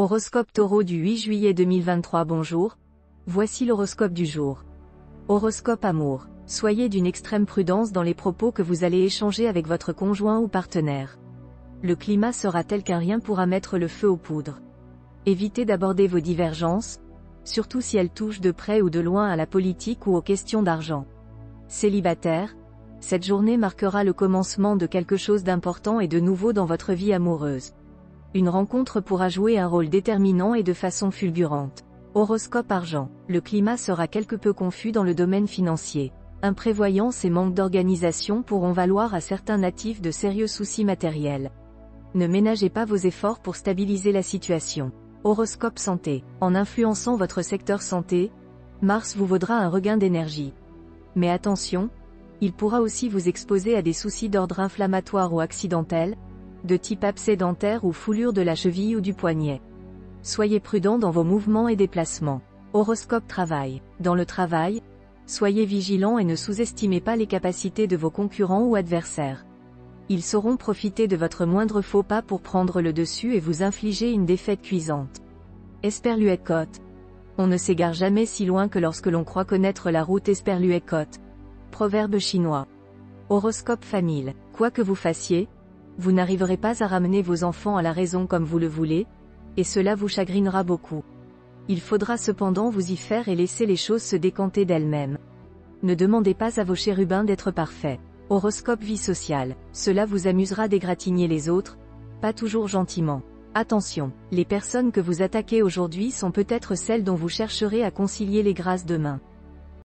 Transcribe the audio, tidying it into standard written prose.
Horoscope Taureau du 8 juillet 2023. Bonjour. Voici l'horoscope du jour. Horoscope amour. Soyez d'une extrême prudence dans les propos que vous allez échanger avec votre conjoint ou partenaire. Le climat sera tel qu'un rien pourra mettre le feu aux poudres. Évitez d'aborder vos divergences, surtout si elles touchent de près ou de loin à la politique ou aux questions d'argent. Célibataire, cette journée marquera le commencement de quelque chose d'important et de nouveau dans votre vie amoureuse. Une rencontre pourra jouer un rôle déterminant et de façon fulgurante. Horoscope argent. Le climat sera quelque peu confus dans le domaine financier. Imprévoyance et manque d'organisation pourront valoir à certains natifs de sérieux soucis matériels. Ne ménagez pas vos efforts pour stabiliser la situation. Horoscope santé. En influençant votre secteur santé, Mars vous vaudra un regain d'énergie. Mais attention, il pourra aussi vous exposer à des soucis d'ordre inflammatoire ou accidentel, de type abcès dentaire ou foulure de la cheville ou du poignet. Soyez prudent dans vos mouvements et déplacements. Horoscope travail. Dans le travail, soyez vigilant et ne sous-estimez pas les capacités de vos concurrents ou adversaires. Ils sauront profiter de votre moindre faux pas pour prendre le dessus et vous infliger une défaite cuisante. Esperluette-Côte. On ne s'égare jamais si loin que lorsque l'on croit connaître la route. Esperluette-Côte. Proverbe chinois. Horoscope famille. Quoi que vous fassiez, vous n'arriverez pas à ramener vos enfants à la raison comme vous le voulez, et cela vous chagrinera beaucoup. Il faudra cependant vous y faire et laisser les choses se décanter d'elles-mêmes. Ne demandez pas à vos chérubins d'être parfaits. Horoscope vie sociale. Cela vous amusera d'égratigner les autres, pas toujours gentiment. Attention, les personnes que vous attaquez aujourd'hui sont peut-être celles dont vous chercherez à concilier les grâces demain.